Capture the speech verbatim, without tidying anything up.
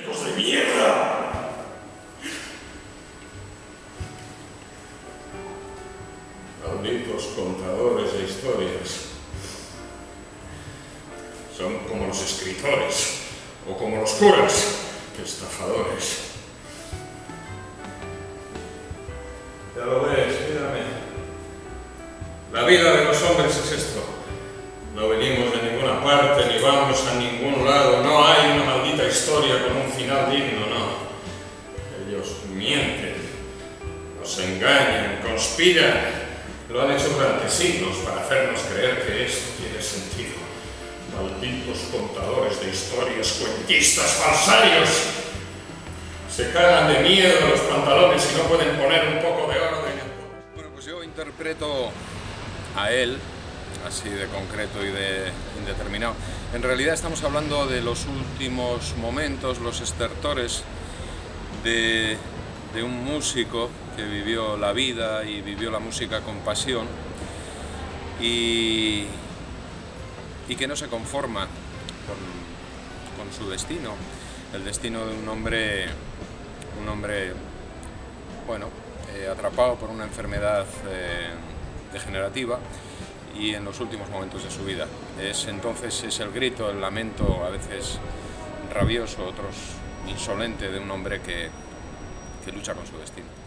¡Hijos de mierda! Malditos contadores de historias. Son como los escritores, o como los curas, estafadores. Ya lo ves, mírame. La vida de los hombres es esto. No venimos de ninguna parte, ni vamos a ningún lado. No hay una maldita historia con un final digno, no. Ellos mienten, nos engañan, conspiran. Lo han hecho durante siglos para hacernos creer que esto tiene sentido. Malditos contadores de historias, cuentistas, falsarios. Se cagan de miedo los pantalones y no pueden poner un poco de orden. Bueno, pues yo interpreto a él, así de concreto y de indeterminado. En realidad estamos hablando de los últimos momentos, los estertores de, de un músico que vivió la vida y vivió la música con pasión y, y que no se conforma con, con su destino, el destino de un hombre, un hombre bueno, eh, atrapado por una enfermedad eh, degenerativa y en los últimos momentos de su vida. Es entonces es el grito, el lamento, a veces rabioso, otros insolente, de un hombre que, que lucha con su destino.